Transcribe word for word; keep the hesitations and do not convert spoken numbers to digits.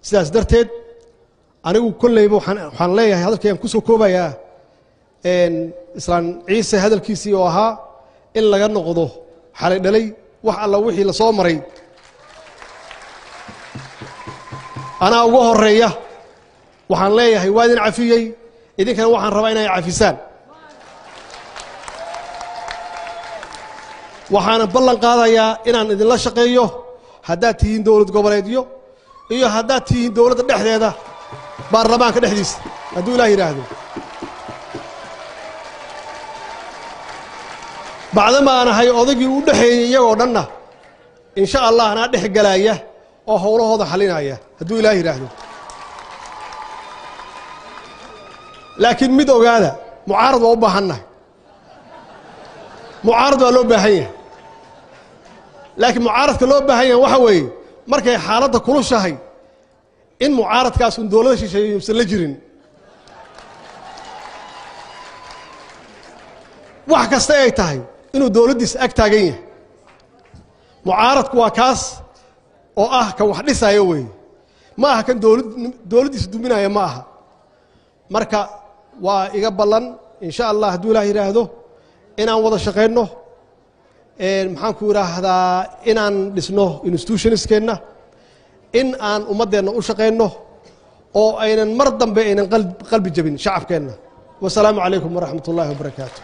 sidaas darteed anigu kullayba waxaan waxaan leeyahay hadalkayaan ku soo koobayaa een islaan ciise hadalkiisii oo ahaa in laga noqdo xalay dhalay wax alla wixii la soo maray ana ugu horeeya waxaan leeyahay waa idin cafiyay idinkana waxaan rabaa inay cafisaan waxaan ballan qaadayaa inaan idin la shaqeeyo haddaad tihiin dawlad goboleedyo iyo haddaad tihiin dawladda dhexdeeda baarlamaanka dhexdiisa hadduu ilaah yidhaahdo bacdama aan ahay odaygii u dhexeeyey iyagoo dhanna insha allah anaa dhex galaaya oo howlahooda xalinaya hadduu ilaah yidhaahdo laakiin mid ogaada mucaarad waa u baahannahay mucaarad waa loo baahan yahay laakiin mucaaradka loo baahan yahay waxa weeye markay xaaladda kulushahay in mucaaradkaas un dawladda shisheeye uusan la jirin wax kasta ay tahay inuu dawladdiisa ag taagan yahay mucaaradku waa kaas oo ah kan wax dhisaayo weeye ma aha kan dawlad dawladdiisa duminaya ma aha marka waa iga ballan insha allah hadduu ilaah yidhaahdo inaan wada shaqayno maxaan ku idhaahdaa inaan dhisno institutionskeenna in aan ummaddeenna u shaqayno oo aynan mar dambe aynan qalbi jabin shacabkeenna wasalaamu calaykum waraxmat ullaahi wabarakaatu